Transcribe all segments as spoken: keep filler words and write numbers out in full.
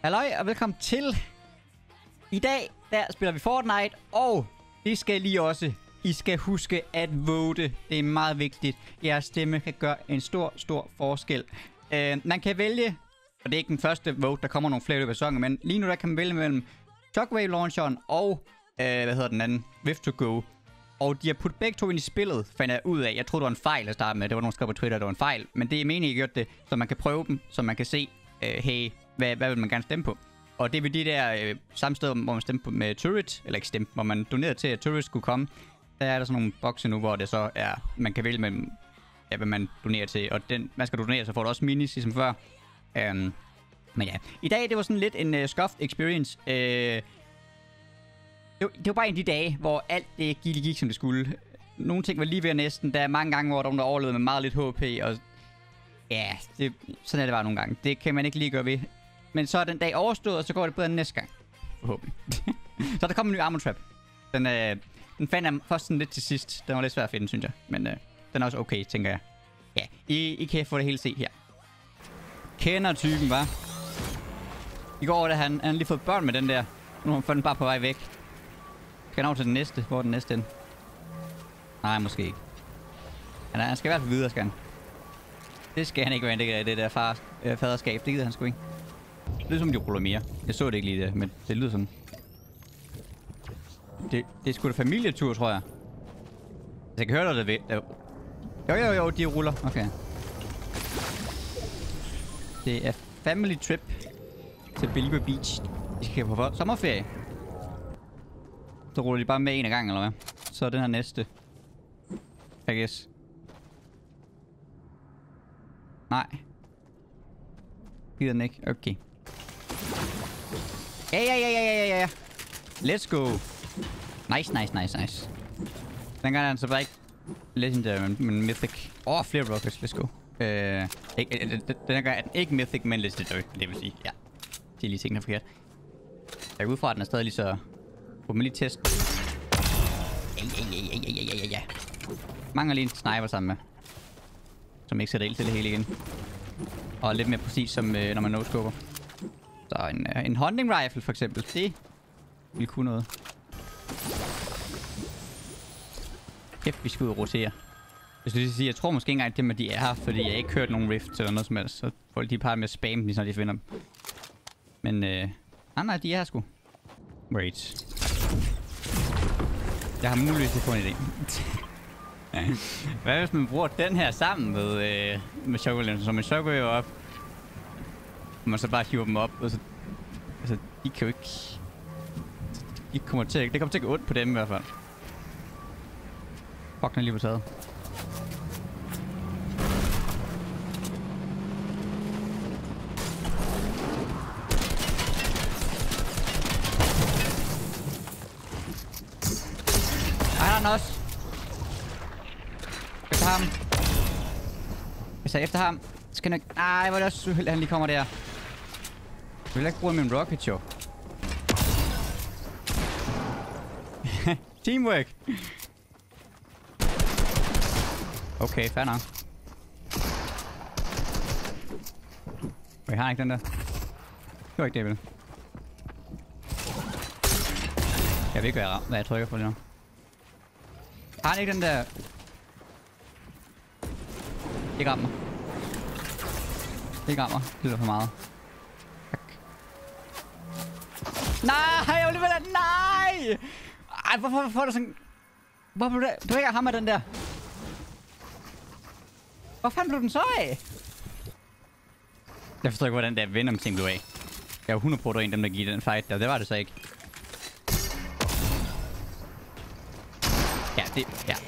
Halløj og velkommen til. I dag, der spiller vi Fortnite, og det skal lige også. I skal huske at vote. Det er meget vigtigt. Jeres stemme kan gøre en stor, stor forskel. Uh, man kan vælge, og det er ikke den første vote, der kommer nogle flere i løbet af sæsonen, men lige nu der kan man vælge mellem Shockwave Launcheren og, uh, hvad hedder den anden, Rift to Go. Og de har puttet begge to ind i spillet, fandt jeg ud af. Jeg troede, det var en fejl at starte med. Det var nogen, der skrev på Twitter, at det var en fejl. Men det er meningen, at I gjort det, så man kan prøve dem, så man kan se, uh, hey, hvad, hvad vil man gerne stemme på. Og det er ved de der øh, samme steder, hvor man stemte på med Turret, eller ikke stemte, hvor man donerede til, at Turret skulle komme. Der er der sådan nogle bokse nu, hvor det så er, man kan vælge mellem, ja, hvad man donerer til. Og den, man skal donere, så får du også minis, ligesom før. Um, men ja, i dag, det var sådan lidt en uh, scuffed experience. Uh, det, var, det var bare en af de dage, hvor alt det gik, gik, som det skulle. Nogle ting var lige ved næsten. Der er mange gange, hvor der var nogen, der overlevede med meget lidt H P. Og ja, det, sådan er det bare nogle gange. Det kan man ikke lige gøre ved. Men så er den dag overstået, og så går det bedre næste gang. Forhåbentlig. Så der kommer en ny Armor Trap. Den, øh, den fandt jeg først sådan lidt til sidst. Den var lidt svær at finde, synes jeg. Men øh, den er også okay, tænker jeg. Ja, I, I kan få det hele set her. Kender typen, hva'? I går, da han, han har lige fået børn med den der. Nu har han bare på vej væk. Skal han over til den næste? Hvor er den næste den? Nej, måske ikke. Han, er, han skal i hvert fald videre, skal han. Det skal han ikke være en del af det der far, øh, faderskab. Det gider han sgu ikke. Det lyder som, de ruller mere. Jeg så det ikke lige det, men det lyder sådan. Det, det er sgu da familietur, tror jeg. Altså, jeg kan høre, det ved. Jo, jo, jo, de ruller. Okay. Det er family trip til Bilbo Beach. De skal på sommerferie. Så ruller de bare med en af gangen, eller hvad? Så er den her næste. I guess. Nej. Gider den ikke? Okay. Ja, ja, ja, ja, ja, ja. Let's go. Nice, nice, nice, nice. Den gang er den så bare ikke legendary, men, men mythic. Åh, oh, flere rockets. Let's go. Øh, ikke, den gang er den ikke mythic, men legendary. Det vil sige, ja. Det er lige tingene forkert. Jeg går ud fra, at den er stadig lige så... Få mig lige test. Ja, ja, ja, ja, ja, ja, ja. Mangler lige en sniper sammen med. Som ikke sætter ild til det hele igen. Og lidt mere præcis, som øh, når man no-scoper. Så en, øh, en hunting rifle for eksempel. Det vil kunne noget. Kæft, vi skal ud og rotere. Jeg skulle sige, jeg tror måske ikke engang, at dem at de er her, fordi jeg ikke hørt nogen rifts eller noget som helst. Så folk de bare med at spamme lige, når de finder dem. Men øh... nej, nej, de er her sgu. Wait. Jeg har muligvis til at få en idé. Hvad hvis man bruger den her sammen med, øh, med Shockwave, så man Shockwave op, og man så bare hiver dem op, og så, altså, de kan jo ikke, de kommer til, det kommer til at gå ondt på dem i hvert fald. Fuck, den er lige på taget. Ej, der er den også. Efter ham. Hvis jeg er efter ham, skal jeg nok... Ej, hvor er det også uheldigt, at han lige kommer der. Jeg vil ikke bruge min rocket, jo. Teamwork. Okay, fair nok. Jeg har ikke den der. Det var ikke det, vel? Jeg ved ikke, hvad jeg, hvad jeg trykker på lige nu. Har han ikke den der... Ikke rammer. Ikke rammer. Det lyder for meget. Tak. Nej, jeg vil lige nej! Ej, hvorfor, hvorfor er du sådan... Hvorfor blev du ikke hammer den der? Hvor fanden blev den så af? Jeg forstår ikke, hvordan der Venom ting blev af. Jeg var hundrede procent en dem, der gik den fight der. Det var det så ikke. Ja, det... Ja.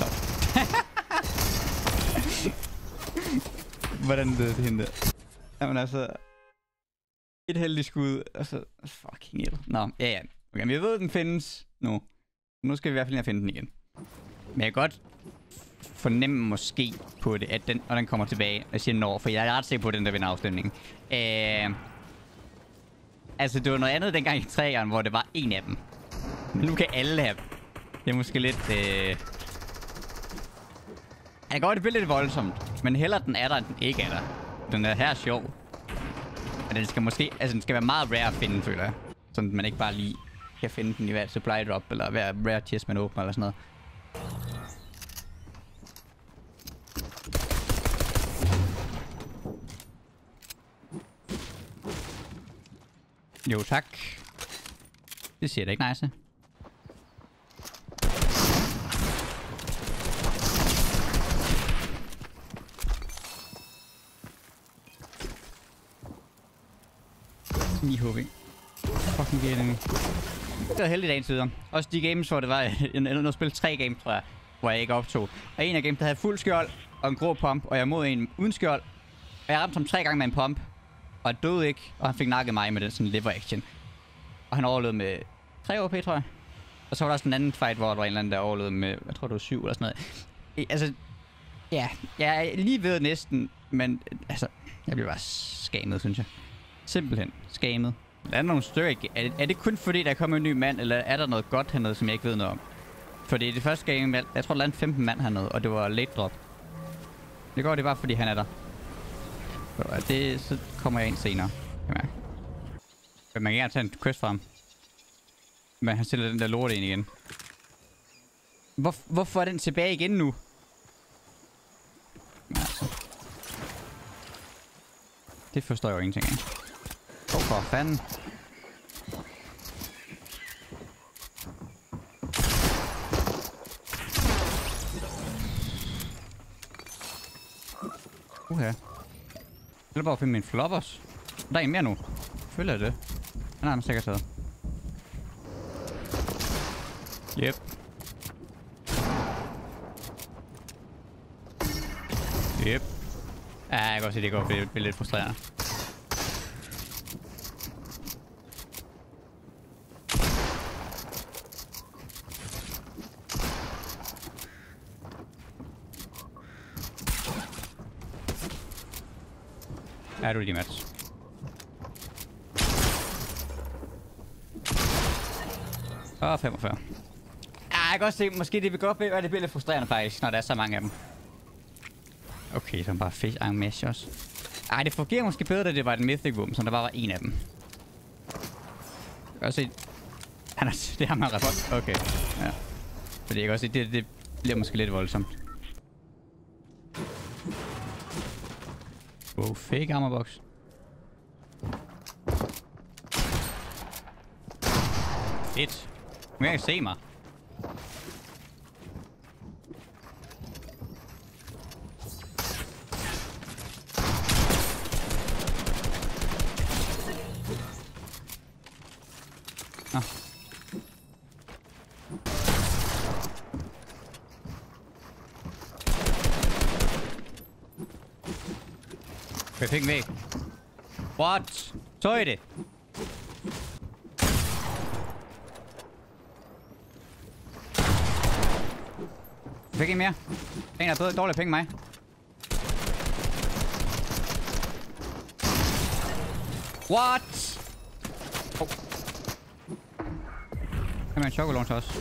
Hvordan det er det hende der? Jamen altså... Et heldigt skud, og så... Fucking hell. Nå, ja ja. Okay, men jeg ved, at den findes nu. Nu skal vi i hvert fald lige finde den igen. Men jeg kan godt fornemme måske på det, at den, når den kommer tilbage, jeg siger når, for jeg er ret sikker på, at den der vinder afstemningen. Øh... Altså, det var noget andet dengang i træerne, hvor det var en af dem. Men nu kan alle have dem. Det er måske lidt... Øh... Jeg kan godt, det bliver lidt voldsomt. Men hellere den er der, end den ikke er der. Den er her sjov. Men den skal måske... Altså, den skal være meget rare at finde, føler jeg. Sådan, at man ikke bare lige kan finde den i hver supply drop, eller hver rare chest, man åbner, eller sådan noget. Jo, tak. Det ser da ikke nice. ni H P. Fucking getting. Det var heldigt dagens videre. Også de games, hvor det var... Jeg nåede spille tre games, tror jeg. Hvor jeg ikke optog. Og en af games, der havde fuld skjold og en grå pump. Og jeg mod en uden skjold. Og jeg ramte ham tre gange med en pump. Og jeg døde ikke. Og han fik nakket mig med den sådan liver action. Og han overlevede med tre H P, tror jeg. Og så var der også en anden fight, hvor der var en eller anden, der overlevede med... Jeg tror, det var syv eller sådan noget. I, altså... Ja, jeg er lige ved næsten. Men altså... Jeg bliver bare skamet, synes jeg. Simpelthen skamet. Er der nogle stykker? Er det, er det kun fordi, der kommer en ny mand, eller er der noget godt hernede, som jeg ikke ved noget om? Fordi i det første game, jeg, jeg tror, der er en femten mand hernede, og det var late drop. Det går det bare, fordi han er der. Så, det, så kommer jeg ind senere. Kan man kan gerne tage en quest fra ham. Men han stiller den der lort ind igen. Hvor, hvorfor er den tilbage igen nu? Altså. Det forstår jeg jo ingenting af. Åh, oh, for fanden. Uha. Jeg vil bare finde min floppers. Der er en mere nu. Følger det. Han har den sikkert taget. Yep. Yep. Ja, jeg kan godt se, at det går blive, blive lidt frustrerende. Er du lige match? Åh, femogfyrre. Ja, jeg kan godt se, måske det vil godt blive, at det bliver lidt frustrerende faktisk, når der er så mange af dem. Okay, så bare fish en mesh også. Ej, det fungerer måske bedre, da det var et mythic våben, så der bare var en af dem. Jeg kan også se... Han er, det har man rapport. Okay, ja. Fordi jeg kan også se, det, det bliver måske lidt voldsomt. Wow, fake armorbox. Fedt. Nu kan jeg se mig. Nå. Jeg fik væk. What? Så er det. Jeg fik en mere. En der er dårligere penge end mig. What? Oh. Kan man en chocolate også?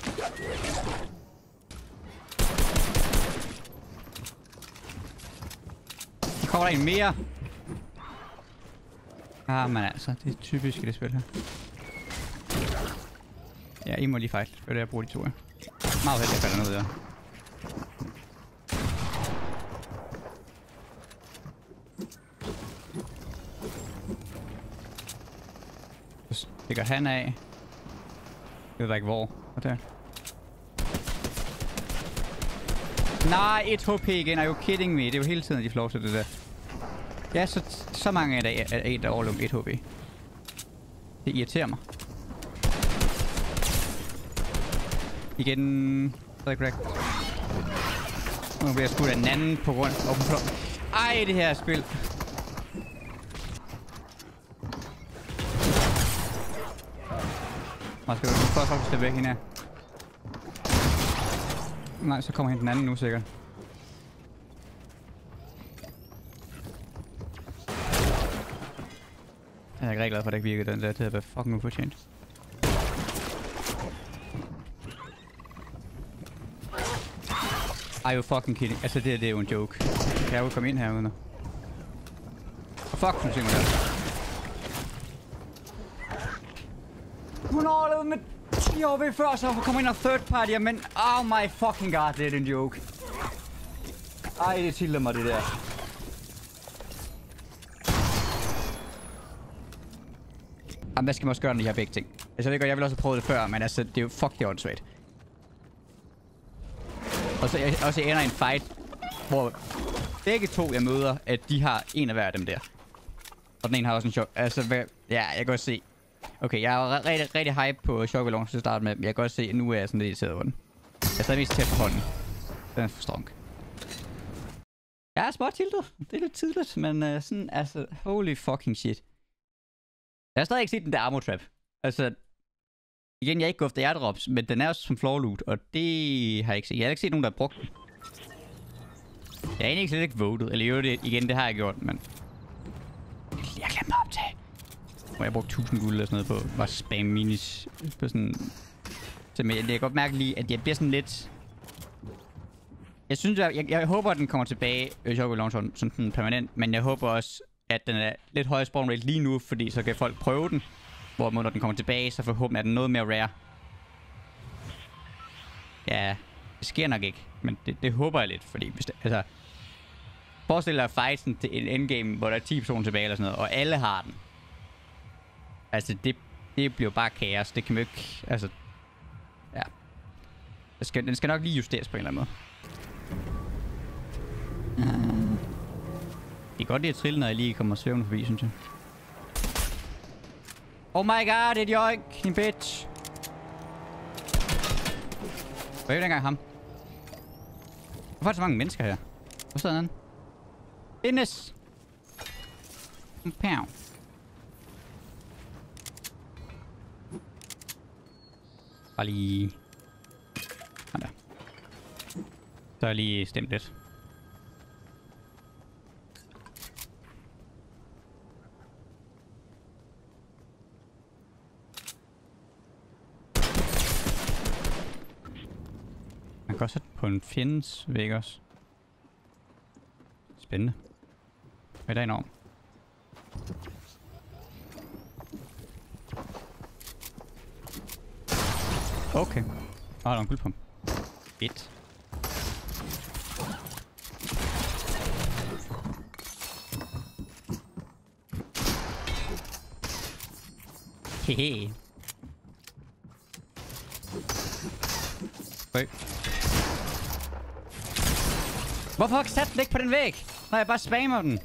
Der kommer der en mere. Ah, men altså, det er typisk i det spil her. Ja, I må lige fight. Det er det, jeg bruger de to, ja. Meget heldig, at jeg falder ned der. Så stikker han af. Jeg ved ikke hvor. Hvad der? Nej, et H P igen. Are you kidding me? Det er jo hele tiden, de får lov til det der. Ja, så, så mange af der er en, der overlever et H P. Det irriterer mig. Igen. Det er ikke korrekt. Nu bliver jeg skudt af den anden på grund af open floor. Ej, det her spil. Nå, skal vi først op og væk hende her. Nej, så kommer hende den anden nu sikkert. Jeg er ikke rigtig glad for, at det ikke virkede den der til at være fucking ufortjent. Are you fucking kidding? Altså det, det er jo en joke. Kan jeg jo komme ind her uden? Og fuck, nu synger der. Hun overlevede med ti år ved før, så kommer ind og third party, men oh my fucking god, det er en joke. Ej, det tilder mig det der. Jamen, hvad skal man også gøre, når de har begge ting? Altså, jeg ved godt, jeg ville også have prøvet det før, men altså, det er jo fuck, det er åndssvagt. Og så jeg også ender i en fight, hvor begge to, jeg møder, at de har en af hver af dem der. Og den ene har også en chok. Altså, hvad, ja, jeg kan godt se. Okay, jeg er rigtig, rigtig hype på Shockwave Launcher til at starte med, men jeg kan godt se, at nu er jeg sådan lidt irriteret over den. Jeg er stadig mest tæt på hånden. Den er for strong. Jeg er spot tiltet. Det er lidt tidligt, men uh, sådan, altså, holy fucking shit. Jeg har stadig ikke set den der armor trap. Altså, igen, jeg er ikke gået efter airdrops, men den er også som floor loot, og det har jeg ikke set. Jeg har ikke set nogen, der har brugt den. Jeg er egentlig slet ikke voted, eller jo, det, igen, det har jeg gjort, men... Jeg glemte op til. Hvor jeg brugte tusind guld eller sådan noget på, var spam minis på sådan... Så men jeg, jeg kan godt mærke lige, at jeg bliver sådan lidt... Jeg synes, jeg, jeg, jeg håber, at den kommer tilbage, Shockwave Launcher, sådan, sådan permanent, men jeg håber også, at den er lidt højere spawn rate lige nu, fordi så kan folk prøve den. Hvorimod, når den kommer tilbage, så forhåbentlig er den noget mere rare. Ja, det sker nok ikke, men det, det håber jeg lidt, fordi hvis det, altså... Forestil dig fighten til en endgame, hvor der er ti personer tilbage eller sådan noget, og alle har den. Altså, det, det bliver bare kaos. Det kan man ikke... Altså... Ja. Den skal, den skal nok lige justeres på en eller anden måde. Mm. Det er godt, det er trille, når jeg lige kommer svævende forbi, synes jeg. Oh my god, det er joink, en bitch. Hvor er jo dengang ham? Hvorfor er der så mange mennesker her? Hvor står den? Dennis! Pow. Bare lige... Sådan der. Så har jeg lige stemt lidt. Man kan også sætte på en fjendens væg også. Spændende. Hvad er der enormt? Okay. Åh, oh, der er en guldpump. Fedt. Hehe. Okay. Hvorfor har jeg sat den ikke på den væg, når jeg bare spammer den?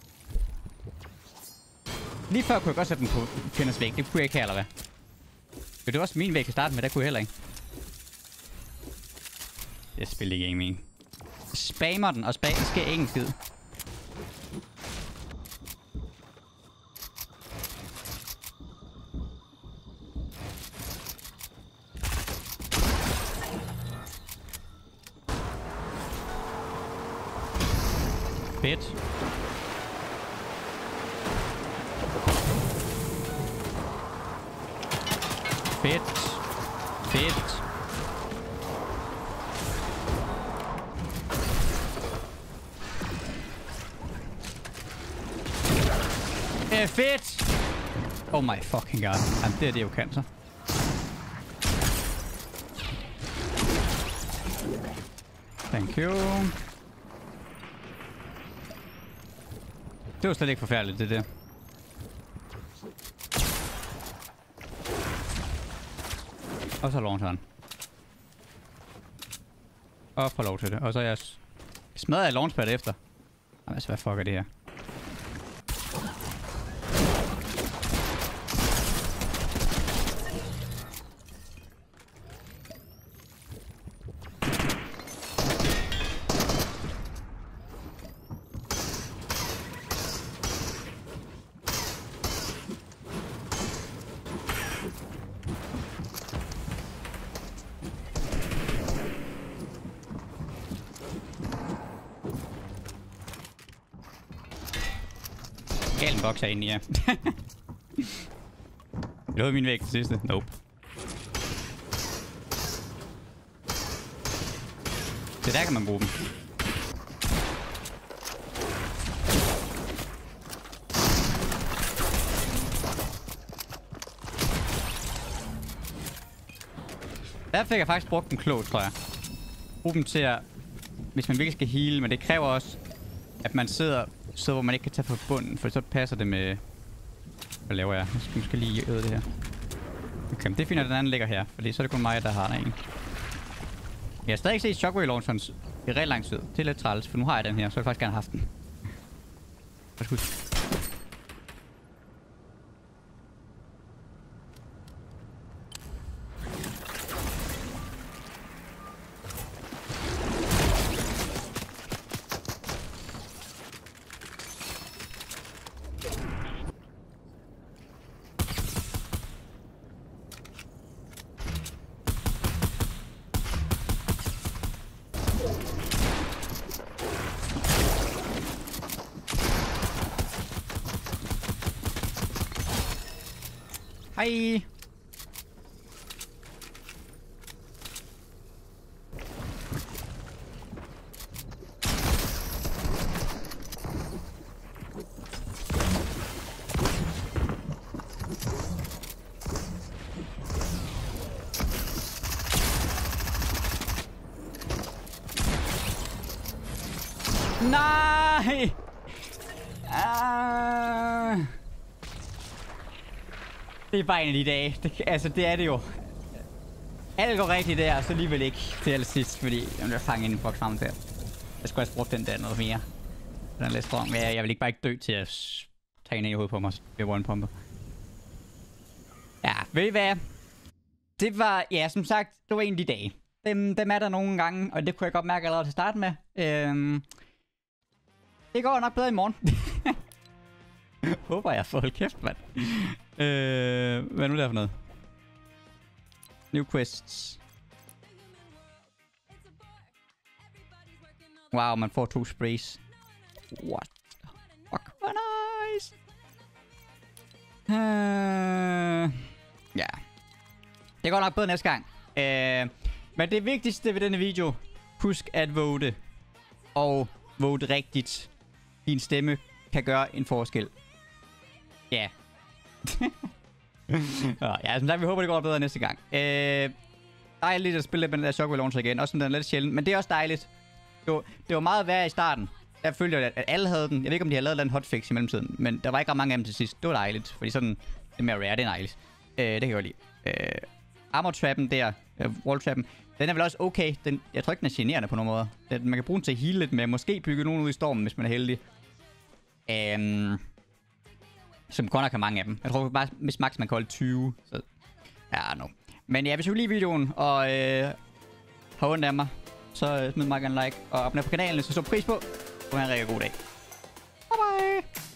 Lige før kunne jeg godt sætte den på fjenders væg. Det kunne jeg ikke her, eller hvad? Det var også min væg at starte med. Der kunne jeg heller ikke. Jeg spiller ikke ingen. Spammer den, og spam sker ingen skid. Fedt. Fedt. Fedt. Det er fedt. Oh my fucking god. Jamen, det er det jo kan så. Thank you. Det var slet ikke forfærdeligt, det der. Og så launcheren. Og får lov til det. Og så er jeg smadret af launchpad efter. Jamen, altså, hvad fuck er det her? Gal en boks herinde, ja. Vil du have min væg til sidste? Nope. Det der kan man bruge dem. Der fik jeg faktisk brugt dem klogt, tror jeg. Brug dem til at... Hvis man virkelig skal heal, men det kræver også, at man sidder, sidder hvor man ikke kan tage fra bunden, for så passer det med... Hvad laver jeg? Jeg skal måske lige øde det her. Okay, men det er fint, at den anden ligger her, fordi så er det kun mig, der har den. Jeg har stadig ikke set Shockwave Launcheren i rigtig lang tid. Det er lidt træls, for nu har jeg den her, så jeg faktisk gerne have haft den. Værsgo. Hej. Nej. Ah. Det er bare en af de dage. Det, altså, det er det jo. Alt går rigtigt der, og så alligevel ikke til allersidst, fordi jeg vil fange en boks frem til. Jeg skulle også bruge den der noget mere. Den er lidt strong, men jeg, jeg vil ikke bare ikke dø til at tage en af i hovedet på mig ved one-pumpet. Ja, ved I hvad? Det var, ja, som sagt, det var en af de dage. Dem, dem er der nogle gange, og det kunne jeg godt mærke allerede til at starte med. Øhm, det går nok bedre i morgen. Håber jeg får holdt kæft, mand. øh, hvad er nu der for noget? New quests. Wow, man får to sprays. What the fuck? Hvor nice! Øh, ja. Det går nok bedre næste gang. Øh, men det vigtigste ved denne video, husk at vote. Og vote rigtigt. Din stemme kan gøre en forskel. Ja. Yeah. Ja, som sagt, vi håber, det går bedre næste gang. Øh, dejligt at spille med den der Shockwave Launcher igen. Også sådan, den er lidt sjældent. Men det er også dejligt. Det var, det var meget værd i starten. Der følte jeg, at alle havde den. Jeg ved ikke, om de havde lavet en hotfix i mellemtiden. Men der var ikke ret mange af dem til sidst. Det var dejligt. Fordi sådan, det mere rare, det er dejligt. Øh, det kan jeg godt lide. Øh, armor trappen der. Øh, wall trappen. Den er vel også okay. Den, jeg tror ikke, den er generende på nogen måde. Den, man kan bruge den til at heale lidt med. Måske bygge nogen ud i stormen, hvis man er heldig. Øh... Som godt nok har mange af dem. Jeg tror bare, hvis max man kan holde tyve. Så ja, no. Men ja, hvis I kunne lide videoen, og øh, har ondt af mig, så smid mig en like, og abonner på kanalen, hvis du så pris på. Og have en rigtig god dag. Bye bye!